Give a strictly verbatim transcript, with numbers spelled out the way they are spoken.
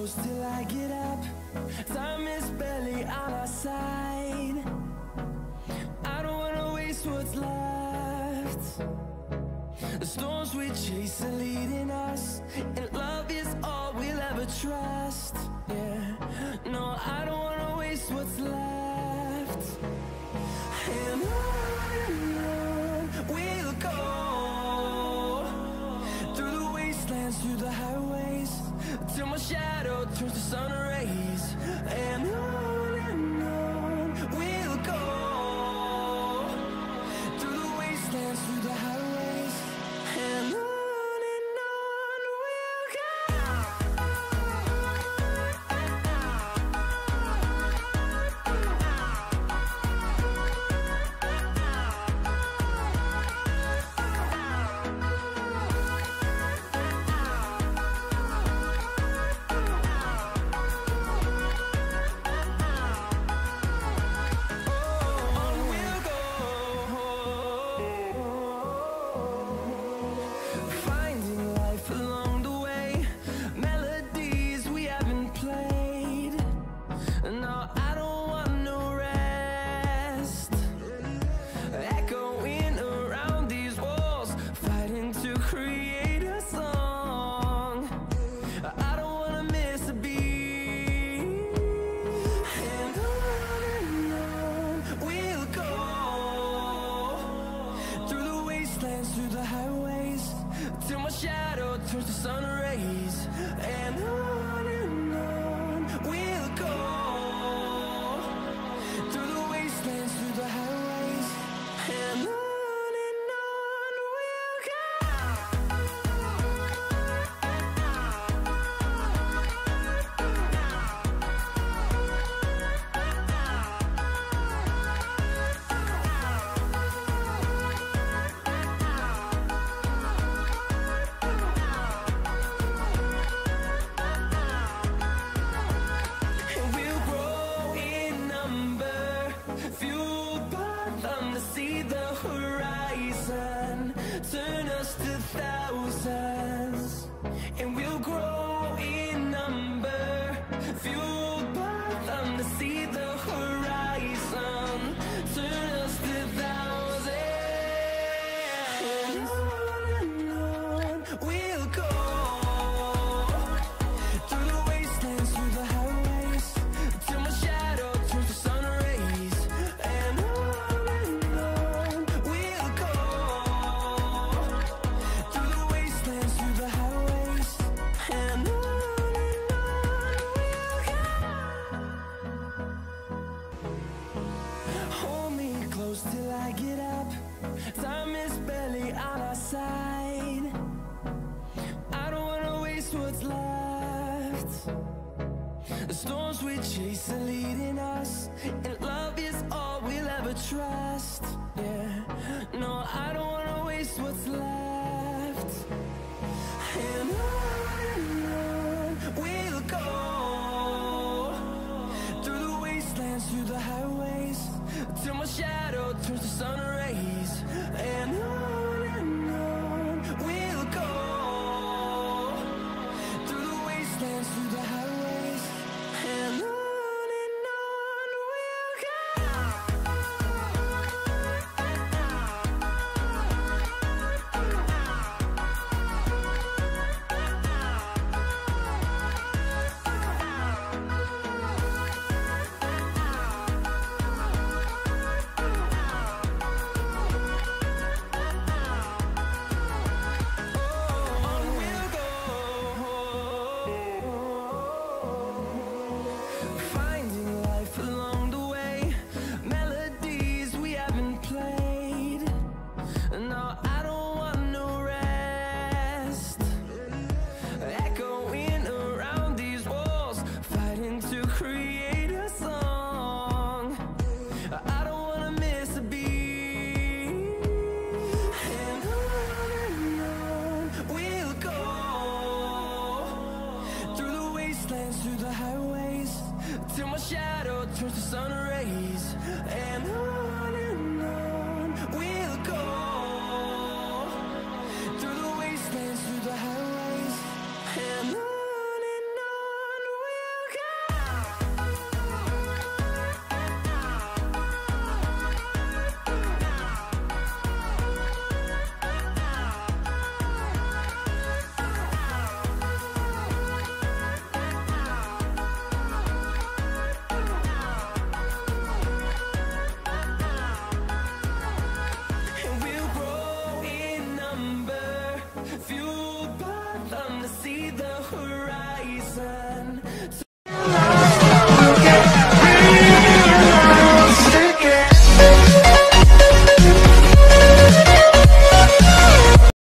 close till I get up. Time is barely on our side. I don't wanna waste what's left. The storms we chase are leading us, and love is all we'll ever trust. Yeah, no, I don't wanna waste what's left. And on and on we'll go, through the wastelands, through the highways, till my shadow turns to sun rays. And on and on we'll go, through the wastelands, through the highways, and on. Through the highways, till my shadow turns to sun rays. And on and on we'll go, through the wastelands, through the highways, and on and on we'll go. See the horizon, turn us to thousands, and we'll grow in number, fueled by them. To see the horizon, turn us to thousands, and on and on we'll go, through the wastelands, through the highways, till my shadow turns to sun rays. And on till I get up, time is barely on our side. I don't wanna waste what's left. The storms we chase are leading us, and love is all we'll ever trust. Yeah, no, I don't wanna waste what's left. And on